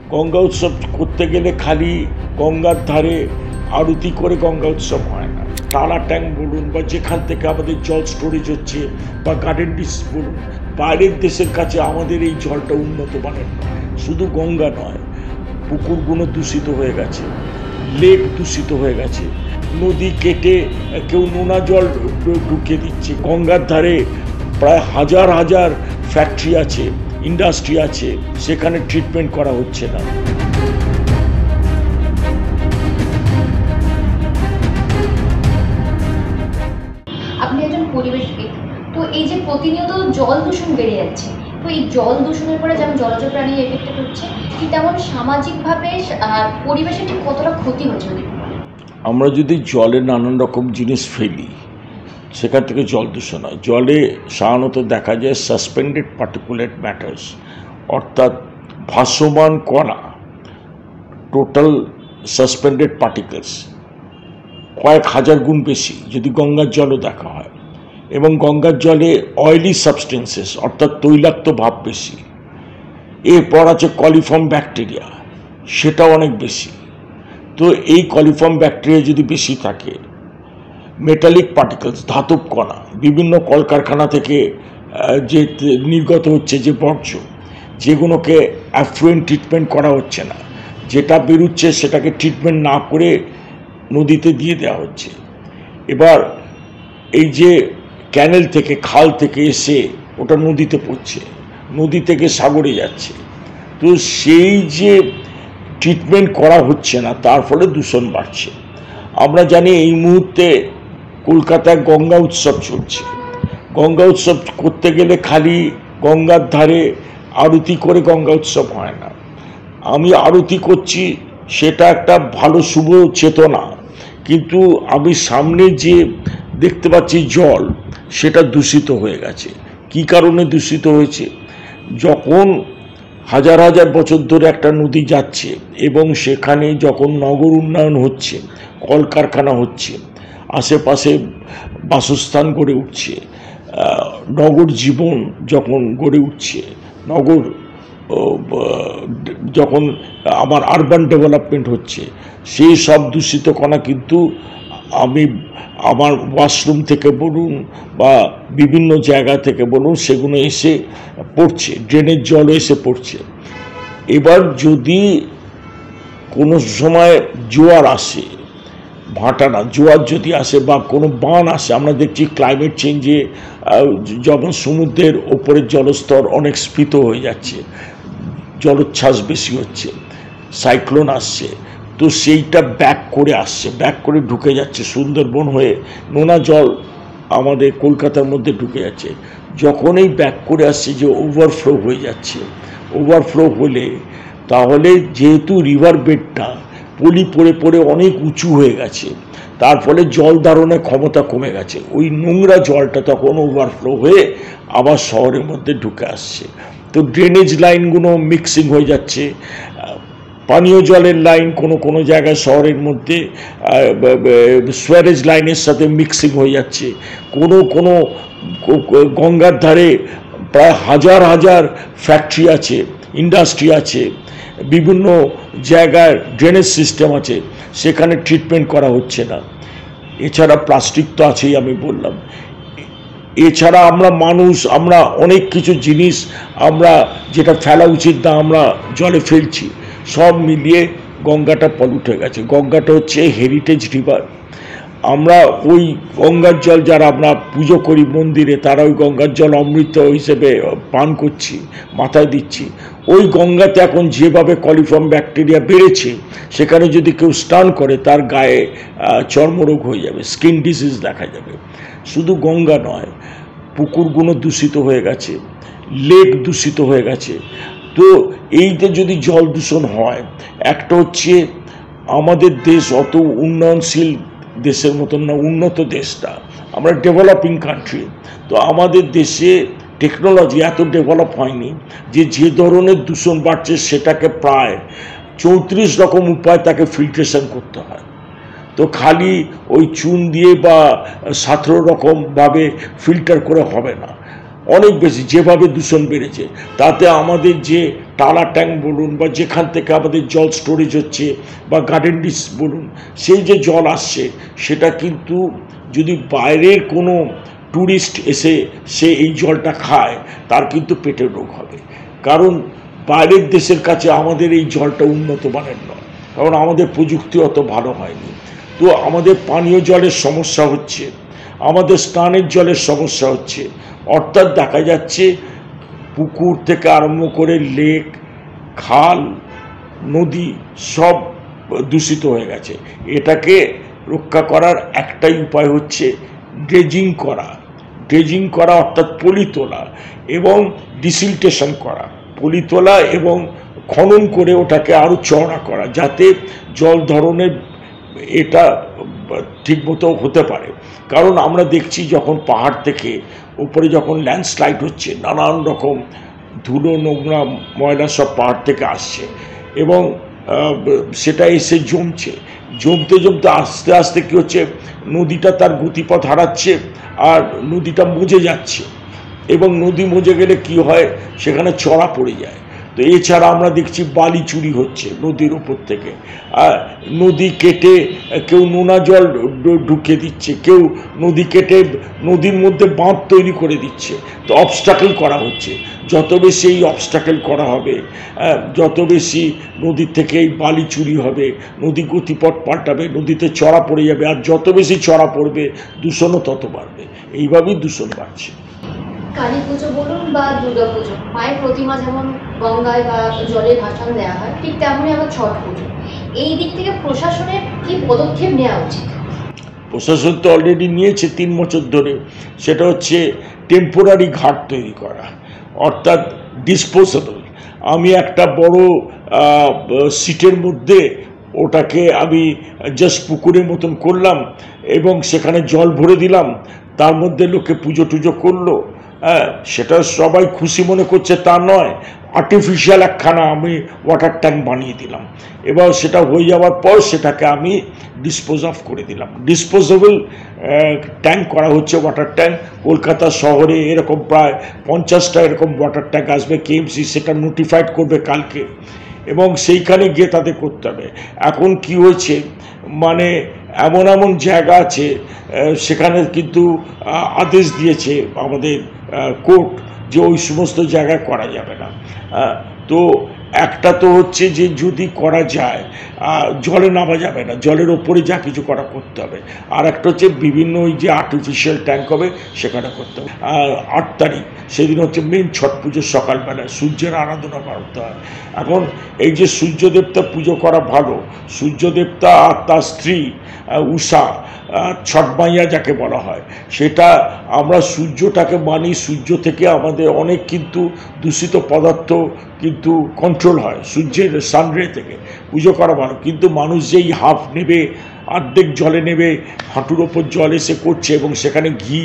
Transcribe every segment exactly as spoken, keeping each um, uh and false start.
গঙ্গা উৎসব করতে গেলে খালি গঙ্গার ধারে আরতি করে গঙ্গা উৎসব হয় না। টালা ট্যাঙ্ক বলুন বা যেখান থেকে আমাদের জল স্টোরেজ হচ্ছে বা গার্ডেন ডিস বলুন, বাইরের দেশের কাছে আমাদের এই জলটা উন্নত মানের নয়। শুধু গঙ্গা নয়, পুকুরগুলো দূষিত হয়ে গেছে, লেক দূষিত হয়ে গেছে, নদী কেটে কেউ নোনা জল ঢুকিয়ে দিচ্ছে। গঙ্গার ধারে প্রায় হাজার হাজার ফ্যাক্টরি আছে, ইন্ডাস্ট্রি আছে, সেখানে ট্রিটমেন্ট করা হচ্ছে না। আপনি একজন পরিবেশবিদ, তো এই যে প্রতিনিয়ত জল দূষণ বেড়ে যাচ্ছে, তো এই জল দূষণের পরে যেমন জলজ প্রাণী এফেক্টেড হচ্ছে, কি তেমন সামাজিকভাবে আর পরিবেশের ঠিক কতটা ক্ষতি হচ্ছে? আমরা যদি জলে নানান রকম জিনিস ফেলি, সেখান থেকে জল দূষণ হয়। জলে সাধারণত দেখা যায় সাসপেন্ডেড পার্টিকুলেট ম্যাটার্স, অর্থাৎ ভাসমান কণা, টোটাল সাসপেন্ডেড পার্টিকেলস কয়েক হাজার গুণ বেশি যদি গঙ্গার জলও দেখা হয়। এবং গঙ্গার জলে অয়েলি সাবস্টেন্সেস অর্থাৎ তৈলাক্ত ভাব বেশি। এরপর আছে কলিফর্ম ব্যাকটেরিয়া, সেটা অনেক বেশি। তো এই কলিফর্ম ব্যাকটেরিয়া যদি বেশি থাকে, মেটালিক পার্টিকেলস, ধাতব কণা, বিভিন্ন কলকারখানা থেকে যে নির্গত হচ্ছে যে বর্জ্য, যেগুলোকে অ্যাফ্লুয়েন্ট ট্রিটমেন্ট করা হচ্ছে না, যেটা বেরোচ্ছে সেটাকে ট্রিটমেন্ট না করে নদীতে দিয়ে দেওয়া হচ্ছে। এবার এই যে ক্যানেল থেকে, খাল থেকে এসে ওটা নদীতে পড়ছে, নদী থেকে সাগরে যাচ্ছে। তো সেই যে ট্রিটমেন্ট করা হচ্ছে না, তার ফলে দূষণ বাড়ছে। আমরা জানি এই মুহূর্তে কলকাতায় গঙ্গা উৎসব চলছে। গঙ্গা উৎসব করতে গেলে খালি গঙ্গার ধারে আরতি করে গঙ্গা উৎসব হয় না। আমি আরতি করছি, সেটা একটা ভালো শুভ চেতনা, কিন্তু আমি সামনে যে দেখতে পাচ্ছি জল, সেটা দূষিত হয়ে গেছে। কি কারণে দূষিত হয়েছে? যখন হাজার হাজার বছর ধরে একটা নদী যাচ্ছে এবং সেখানে যখন নগর উন্নয়ন হচ্ছে, কলকারখানা হচ্ছে, আশেপাশে বাসস্থান গড়ে উঠছে, নগর জীবন যখন গড়ে উঠছে, নগর যখন আমার আরবান ডেভেলপমেন্ট হচ্ছে, সেই সব দূষিত কণা কিন্তু আমি আমার ওয়াশরুম থেকে বলুন বা বিভিন্ন জায়গা থেকে বলুন, সেগুলো এসে পড়ছে, ড্রেনের জল এসে পড়ছে। এবার যদি কোনো সময় জোয়ার আসে, ভাটা না, জোয়ার যদি আসে বা কোনো বান আসে, আমরা দেখছি ক্লাইমেট চেঞ্জে যখন সমুদ্রের ওপরের জলস্তর অনেক স্ফীত হয়ে যাচ্ছে, জলোচ্ছ্বাস বেশি হচ্ছে, সাইক্লোন আসছে, তো সেইটা ব্যাক করে আসছে, ব্যাক করে ঢুকে যাচ্ছে সুন্দরবন হয়ে, নোনা জল আমাদের কলকাতার মধ্যে ঢুকে যাচ্ছে। যখন এই ব্যাক করে আসছে, যে ওভারফ্লো হয়ে যাচ্ছে, ওভারফ্লো হলে তাহলে যেহেতু রিভার বেডটা পলি পড়ে পড়ে অনেক উঁচু হয়ে গেছে, তার ফলে জল ধারণের ক্ষমতা কমে গেছে। ওই নোংরা জলটা তখন ওভারফ্লো হয়ে আবার শহরের মধ্যে ঢুকে আসছে। তো ড্রেনেজ লাইনগুলো মিক্সিং হয়ে যাচ্ছে, পানীয় জলের লাইন কোনো কোনো জায়গায় শহরের মধ্যে সুয়ারেজ লাইনের সাথে মিক্সিং হয়ে যাচ্ছে। কোনো কোনো গঙ্গার ধারে প্রায় হাজার হাজার ফ্যাক্টরি আছে, ইন্ডাস্ট্রি আছে, বিভিন্ন জায়গায় ড্রেনেজ সিস্টেম আছে, সেখানে ট্রিটমেন্ট করা হচ্ছে না। এছাড়া প্লাস্টিক তো আছেই, আমি বললাম। এছাড়া আমরা মানুষ, আমরা অনেক কিছু জিনিস আমরা যেটা ফেলা উচিত না, আমরা জলে ফেলছি। সব মিলিয়ে গঙ্গাটা পলিউট হয়ে গেছে। গঙ্গাটা হচ্ছে হেরিটেজ রিভার। আমরা ওই গঙ্গার জল, যারা আমরা পুজো করি মন্দিরে, তারা ওই গঙ্গার জল অমৃত হিসেবে পান করছি, মাথায় দিচ্ছি। ওই গঙ্গাতে এখন যেভাবে কলিফর্ম ব্যাকটেরিয়া বেড়েছে, সেখানে যদি কেউ স্নান করে, তার গায়ে চর্মরোগ হয়ে যাবে, স্কিন ডিজিজ দেখা যাবে। শুধু গঙ্গা নয়, পুকুরগুলো দূষিত হয়ে গেছে, লেক দূষিত হয়ে গেছে। তো এইটা যদি জল দূষণ হয়, একটা হচ্ছে আমাদের দেশ অত উন্নয়নশীল দেশের মতন না, উন্নত দেশটা, আমরা ডেভেলপিং কান্ট্রি। তো আমাদের দেশে টেকনোলজি এত ডেভেলপ হয়নি যে যে ধরনের দূষণ বাড়ছে, সেটাকে প্রায় চৌত্রিশ রকম উপায় তাকে ফিল্ট্রেশন করতে হয়। তো খালি ওই চুন দিয়ে বা সতেরো রকমভাবে ফিল্টার করে হবে না। অনেক বেশি যেভাবে দূষণ বেড়েছে, তাতে আমাদের যে টালা ট্যাঙ্ক বলুন বা যেখান থেকে আমাদের জল স্টোরেজ হচ্ছে বা গার্ডেন ডিস বলুন, সেই যে জল আসছে সেটা কিন্তু যদি বাইরের কোনো ট্যুরিস্ট এসে সে এই জলটা খায় তার কিন্তু পেটের রোগ হবে। কারণ বাইরের দেশের কাছে আমাদের এই জলটা উন্নত মানের নয়, কারণ আমাদের প্রযুক্তি অত ভালো হয়নি। তো আমাদের পানীয় জলের সমস্যা হচ্ছে, আমাদের স্নানের জলের সমস্যা হচ্ছে। অর্থাৎ দেখা যাচ্ছে পুকুর থেকে আরম্ভ করে লেক, খাল, নদী সব দূষিত হয়ে গেছে। এটাকে রক্ষা করার একটাই উপায় হচ্ছে ড্রেজিং করা। ড্রেজিং করা অর্থাৎ পলি তোলা এবং ডিসিল্টেশন করা, পলি তোলা এবং খনন করে ওটাকে আরও চওড়া করা, যাতে জল ধরনের এটা ঠিকমতো হতে পারে। কারণ আমরা দেখছি যখন পাহাড় থেকে উপরে যখন ল্যান্ডস্লাইড হচ্ছে, নানান রকম ধুলো নোংরা ময়লা সব পাহাড় থেকে আসছে এবং সেটা এসে জমছে, জমতে জমতে আস্তে আস্তে কী হচ্ছে, নদীটা তার গতিপথ হারাচ্ছে আর নদীটা মজে যাচ্ছে। এবং নদী মজে গেলে কি হয়, সেখানে চড়া পড়ে যায়। তো এছাড়া আমরা দেখছি বালি চুরি হচ্ছে নদীর ওপর থেকে, নদী কেটে কেউ নোনা জল ঢুকিয়ে দিচ্ছে, কেউ নদী কেটে নদীর মধ্যে বাঁধ তৈরি করে দিচ্ছে। তো অবস্ট্যাকেল করা হচ্ছে। যত বেশি এই অবস্ট্যাকেল করা হবে, যত বেশি নদীর থেকে এই বালি চুরি হবে, নদী গতিপথ পাল্টাবে, নদীতে চড়া পড়ে যাবে, আর যত বেশি চড়া পড়বে দূষণও তত বাড়বে। এইভাবেই দূষণ বাড়ছে। কালী পুজো বলুন বা দুর্গা পুজো, মায়ের প্রতিমা যেমন গঙ্গায় বা জলে ভাসান দেওয়া হয়, ঠিক তেমনই আবার ছট পুজো। এই দিক থেকে প্রশাসনের কি পদক্ষেপ নেওয়া উচিত? প্রশাসন তো অলরেডি নিয়েছে তিন বছর ধরে। সেটা হচ্ছে টেম্পোরারি ঘাট তৈরি করা, অর্থাৎ ডিসপোজেবল। আমি একটা বড় সিটের মধ্যে ওটাকে আমি জাস্ট পুকুরের মতন করলাম এবং সেখানে জল ভরে দিলাম, তার মধ্যে লোকে পুজো টুজো করলো, হ্যাঁ, সেটা সবাই খুশি মনে করছে তা নয়। আর্টিফিশিয়াল একখানা আমি ওয়াটার ট্যাঙ্ক বানিয়ে দিলাম, এবার সেটা হয়ে যাওয়ার পর সেটাকে আমি ডিসপোজ অফ করে দিলাম। ডিসপোজেবল ট্যাঙ্ক করা হচ্ছে, ওয়াটার ট্যাঙ্ক। কলকাতা শহরে এরকম প্রায় পঞ্চাশটা এরকম ওয়াটার ট্যাঙ্ক আসবে। কেএমসি সেটা নোটিফাইড করবে কালকে এবং সেইখানে গিয়ে তাদের করতে হবে। এখন কি হয়েছে, মানে এমন এমন জায়গা আছে সেখানে কিন্তু আদেশ দিয়েছে আমাদের কোর্ট যে ওই সমস্ত জায়গায় করা যাবে না। তো একটা তো হচ্ছে যে যদি করা যায়, জলে নামা যাবে না, জলের ওপরে যা কিছু করা করতে হবে। আর একটা হচ্ছে বিভিন্ন ওই যে আর্টিফিশিয়াল ট্যাঙ্ক হবে সেখানে করতে হবে। আর আট তারিখ সেদিন হচ্ছে মেন ছট পুজোর সকালবেলায় সূর্যের আরাধনা করতে হয়। এখন এই যে সূর্যদেবতা পুজো করা ভালো, সূর্যদেবতা আর তার স্ত্রী উষা, ছট মাইয়া যাকে বলা হয়, সেটা আমরা সূর্যটাকে মানি। সূর্য থেকে আমাদের অনেক কিন্তু দূষিত পদার্থ কিন্তু কন্ট্রোল হয় সূর্যের সানরে থেকে। পুজো করা ভালো, কিন্তু মানুষ যেই হাফ নেবে, অর্ধেক জলে নেবে, হাঁটুর ওপর জল এসে করছে এবং সেখানে ঘি,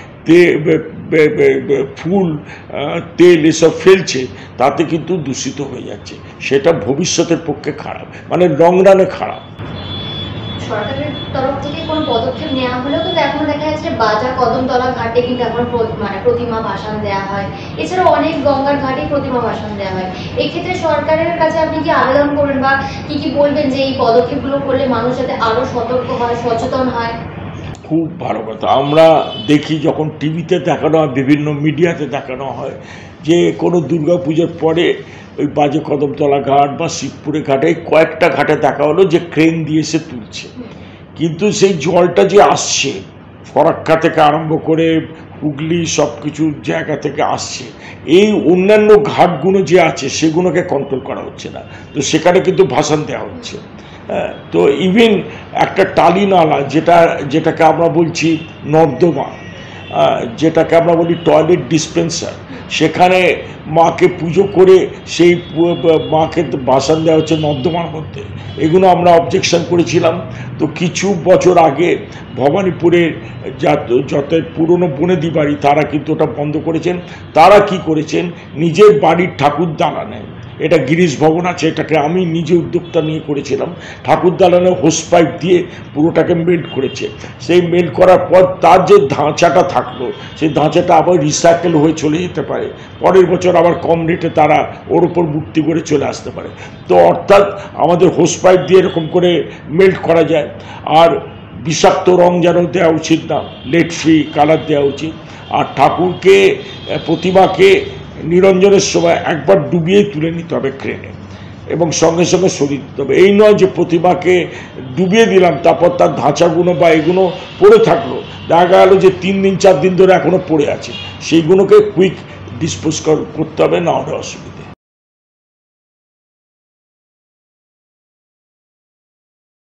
ফুল, তেল এসব ফেলছে, তাতে কিন্তু দূষিত হয়ে যাচ্ছে। সেটা ভবিষ্যতের পক্ষে খারাপ, মানে লং রানে খারাপ। সরকারের তরফ থেকে কোনো পদক্ষেপ নেওয়া হলেও কিন্তু এখনো দেখা যাচ্ছে বাজার কদমতলা ঘাটে কিন্তু এখন মানে প্রতিমা ভাসান দেওয়া হয়। এছাড়াও অনেক গঙ্গার ঘাটে প্রতিমা ভাসান দেওয়া হয়। এই ক্ষেত্রে সরকারের কাছে আপনি কি আবেদন করবেন বা কি কি বলবেন যে এই পদক্ষেপগুলো করলে মানুষ যাতে আরও সতর্ক হয়, সচেতন হয়? খুব ভালো কথা। আমরা দেখি যখন টিভিতে দেখানো হয়, বিভিন্ন মিডিয়াতে দেখানো হয় যে কোনো দুর্গা পুজোর পরে ওই বাজে কদমতলা ঘাট বা শিবপুরে ঘাটে কয়েকটা ঘাটে দেখা হলো যে ক্রেন দিয়ে এসে তুলছে, কিন্তু সেই জলটা যে আসছে ফরাক্কা থেকে আরম্ভ করে হুগলি সব কিছু জায়গা থেকে আসছে, এই অন্যান্য ঘাটগুলো যে আছে সেগুলোকে কন্ট্রোল করা হচ্ছে না। তো সেখানে কিন্তু ভাসান দেওয়া হচ্ছে। হ্যাঁ, তো ইভেন একটা টালি নালা, যেটা যেটাকে আমরা বলছি নর্দমা, যেটাকে আমরা বলি টয়লেট ডিসপেন্সার, সেখানে মাকে পুজো করে সেই মাকে ভাসান দেওয়া হচ্ছে নর্দমার মধ্যে। এগুলো আমরা অবজেকশন করেছিলাম। তো কিছু বছর আগে ভবানীপুরের যত পুরনো বনেদি বাড়ি, তারা কিন্তু ওটা বন্ধ করেছেন। তারা কি করেছেন, নিজের বাড়ির ঠাকুর দালানে এটা গিরিশ ভবন আছে, এটাকে আমি নিজে উদ্যোক্তা নিয়ে করেছিলাম। ঠাকুর দালানে হোস পাইপ দিয়ে পুরোটাকে মেল্ট করেছে। সেই মেল্ট করার পর তার যে ধাঁচাটা থাকলো, সেই ধাঁচাটা আবার রিসাইকেল হয়ে চলে যেতে পারে, পরের বছর আবার কম রেটে তারা ওর উপর মূর্তি করে চলে আসতে পারে। তো অর্থাৎ আমাদের হোস পাইপ দিয়ে এরকম করে মেল্ট করা যায়। আর বিষাক্ত রং যেন দেওয়া উচিত না, লেড ফ্রি কালার দেওয়া উচিত। আর ঠাকুরকে, প্রতিমাকে নিরঞ্জনের সময় একবার ডুবিয়ে তুলে নিতে হবে ক্রেনে, এবং সঙ্গে সঙ্গে সরিয়ে দিতে হবে। এই নয় যে প্রতিমাকে ডুবিয়ে দিলাম, তারপর তার ধাঁচাগুলো বা এগুলো পড়ে থাকলো, দেখা গেল যে তিন দিন চার দিন ধরে এখনো পড়ে আছে, সেইগুলোকে কুইক ডিসপোজ করতে হবে, না হলে অসুবিধে।